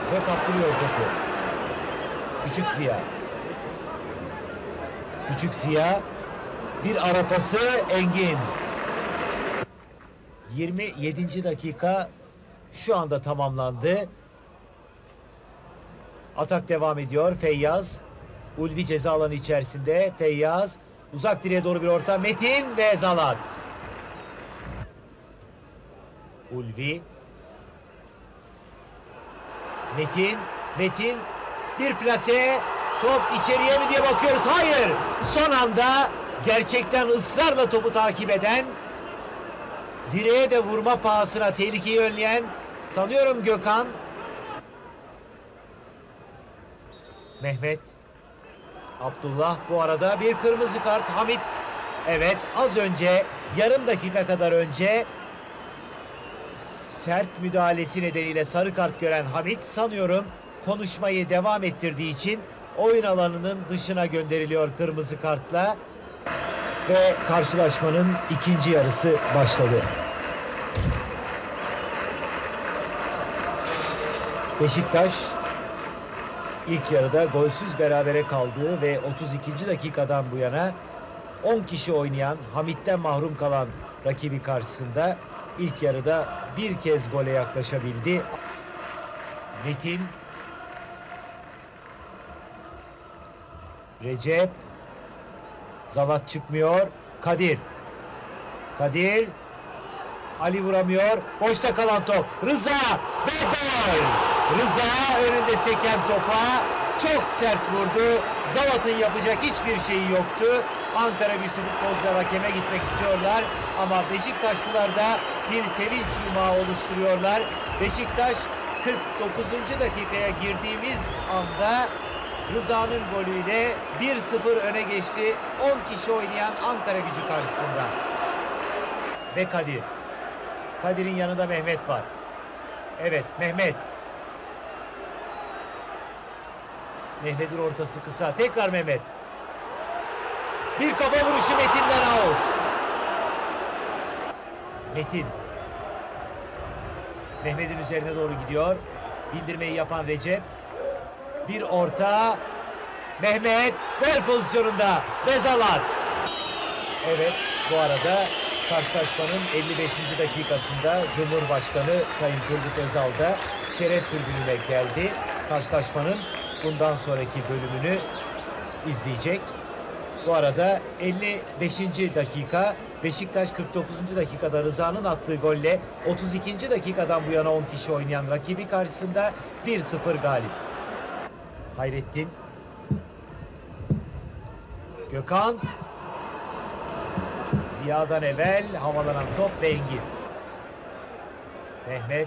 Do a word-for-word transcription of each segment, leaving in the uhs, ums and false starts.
ve kaptırıyor topu. Küçük Ziya. Küçük Ziya. Bir ara pası Engin. yirmi yedinci dakika şu anda tamamlandı. Atak devam ediyor. Feyyaz. Ulvi ceza alanı içerisinde. Feyyaz. Uzak direğe doğru bir orta. Metin ve Zalat. Ulvi. Metin. Metin. Bir plase. Top içeriye mi diye bakıyoruz. Hayır. Son anda gerçekten ısrarla topu takip eden, direğe de vurma pahasına tehlikeyi önleyen sanıyorum Gökhan. Mehmet. Abdullah, bu arada bir kırmızı kart. Hamit. Evet, az önce, yarım dakika kadar önce sert müdahalesi nedeniyle sarı kart gören Hamit sanıyorum konuşmayı devam ettirdiği için oyun alanının dışına gönderiliyor kırmızı kartla ve karşılaşmanın ikinci yarısı başladı. Beşiktaş ilk yarıda golsüz berabere kaldığı ve otuz ikinci dakikadan bu yana on kişi oynayan, Hamit'ten mahrum kalan rakibi karşısında ilk yarıda bir kez gole yaklaşabildi. Metin. Recep. Zalat çıkmıyor. Kadir. Kadir. Ali vuramıyor. Boşta kalan top. Rıza ve gol. Rıza önünde seken topa çok sert vurdu. Zalat'ın yapacak hiçbir şeyi yoktu. Ankara Gücü futbolcular hakeme gitmek istiyorlar ama Beşiktaşlılar da bir sevinç yumağı oluşturuyorlar. Beşiktaş kırk dokuzuncu dakikaya girdiğimiz anda Rıza'nın golüyle bir sıfır öne geçti. on kişi oynayan Ankara Gücü karşısında. Ve Kadir. Kadir'in yanında Mehmet var. Evet, Mehmet. Mehmet'in ortası kısa. Tekrar Mehmet. Bir kafa vuruşu Metin'den out. Metin. Mehmet'in üzerine doğru gidiyor. Bindirmeyi yapan Recep. Bir orta. Mehmet gol pozisyonunda. Bezalat. Evet, bu arada karşılaşmanın elli beşinci dakikasında Cumhurbaşkanı Sayın Turgut Özal da şeref tribününe geldi. Karşılaşmanın bundan sonraki bölümünü izleyecek. Bu arada elli beşinci dakika, Beşiktaş kırk dokuzuncu dakikada Rıza'nın attığı golle otuz ikinci dakikadan bu yana on kişi oynayan rakibi karşısında bir sıfır galip. Hayrettin. Gökhan. Ziya'dan evvel havalanan top ve Engin. Mehmet.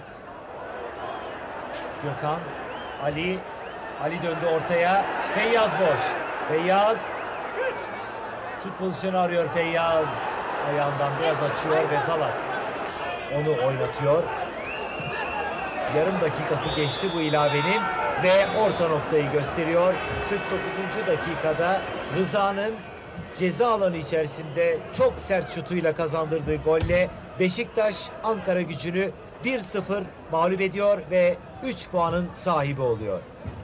Gökhan. Ali. Ali döndü ortaya. Feyyaz boş. Feyyaz. Şut pozisyonu arıyor Feyyaz. Ayağından biraz açıyor ve Zalat onu oynatıyor. Yarım dakikası geçti bu ilavenin ve orta noktayı gösteriyor. kırk dokuzuncu dakikada Rıza'nın ceza alanı içerisinde çok sert şutuyla kazandırdığı golle Beşiktaş Ankara Gücü'nü bir sıfır mağlup ediyor ve üç puanın sahibi oluyor.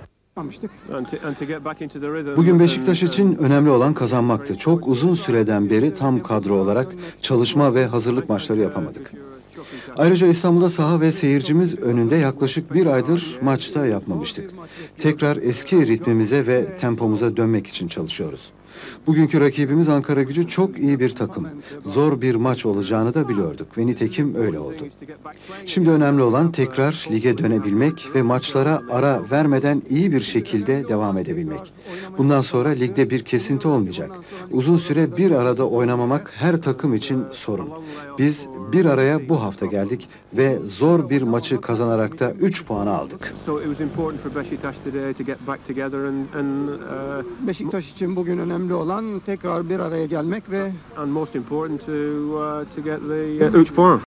Bugün Beşiktaş için önemli olan kazanmaktı. Çok uzun süreden beri tam kadro olarak çalışma ve hazırlık maçları yapamadık. Ayrıca İstanbul'da saha ve seyircimiz önünde yaklaşık bir aydır maçta yapmamıştık. Tekrar eski ritmimize ve tempomuza dönmek için çalışıyoruz. Bugünkü rakibimiz Ankara Gücü çok iyi bir takım. Zor bir maç olacağını da biliyorduk ve nitekim öyle oldu. Şimdi önemli olan tekrar lige dönebilmek ve maçlara ara vermeden iyi bir şekilde devam edebilmek. Bundan sonra ligde bir kesinti olmayacak. Uzun süre bir arada oynamamak her takım için sorun. Biz bir araya bu hafta geldik ve zor bir maçı kazanarak da üç puanı aldık. Beşiktaş için bugün önemli olan tekrar bir araya gelmek ve and most important to uh, to get the uh, üç puan.